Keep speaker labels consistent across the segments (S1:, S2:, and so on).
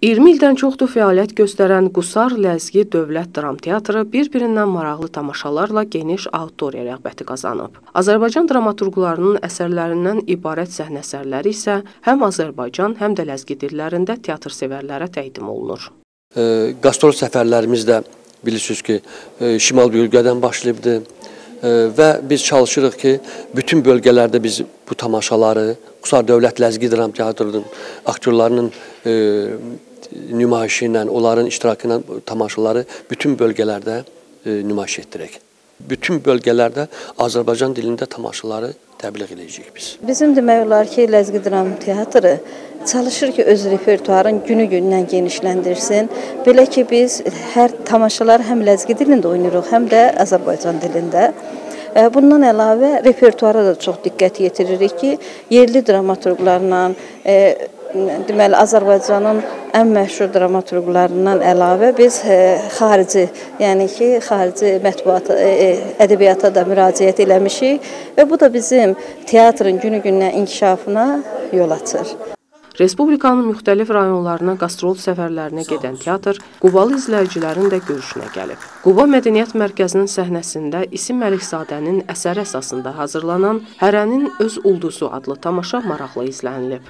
S1: 20 ildən çoxdur fəaliyyət göstərən Qusar Ləzgi Dövlət Dram Teatrı bir-birindən maraqlı tamaşalarla geniş auditoriya rəğbəti qazanıb. Azərbaycan dramaturqlarının əsərlərindən ibarət səhnə əsərləri isə həm Azərbaycan, həm də ləzgi dillərində teatr sevərlərə təqdim olunur.
S2: Qastrol səfərlərimiz də bilirsiniz ki, şimal bölgədən başlayıbdır və biz çalışırıq ki, bütün bölgələrdə biz bu tamaşaları, Qusar Dövlət Ləzgi Dram Teatrının aktyorlarının nümayişi ilə, onların iştirakı ilə tamaşaları bütün bölgələrdə nümayiş etdirək. Bütün bölgələrdə Azərbaycan dilində tamaşaları təbliğ edəcəyik biz.
S3: Bizim demək olar ki, Ləzgi Dram Teatrı çalışır ki, öz repertuarın günü-gündən genişləndirsin. Belə ki, biz hər tamaşaları həm ləzgi dilində oynayırıq, həm də Azərbaycan dilində. Bundan əlavə repertuara da çox diqqət yetiririk ki, yerli dramaturqlarla, deməli, Azərbaycanın ən məşhur dramaturqlarından əlavə biz xarici, yəni ki, xarici mətbuata, ədəbiyyata da müraciət eləmişik və bu da bizim teatrın günü-gündən inkişafına yol açır.
S1: Respublikanın müxtəlif rayonlarına qastrol səfərlərinə gedən teatr Qubalı izləyicilərin də görüşünə gəlib. Quba Mədəniyyət Mərkəzinin səhnəsində İsim Məlikzadənin əsəri əsasında hazırlanan Hərənin Öz Ulduzu adlı tamaşa maraqla izlənilib.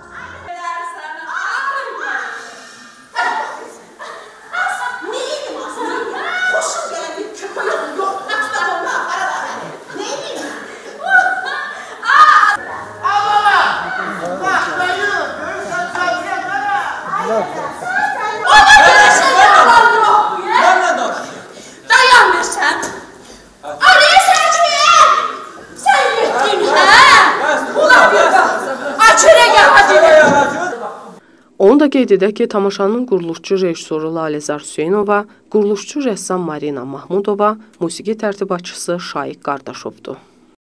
S1: Onu da qeyd edək ki, tamaşanın quruluşçu rejissoru Laləzar Hüseynova, quruluşçu rəssam Marina Mahmudova, musiqi tərtibatçısı Şaiq Qardaşovdur.